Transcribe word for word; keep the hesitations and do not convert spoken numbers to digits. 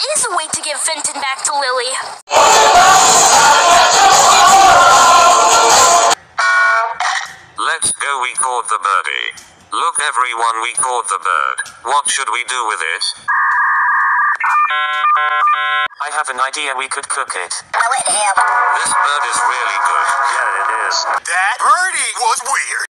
is a way to give Fenton back to Lily. Let's go, we caught the birdie. Look everyone, we caught the bird. What should we do with it? I have an idea, we could cook it. This bird is really good. Yeah, it is. That birdie was weird.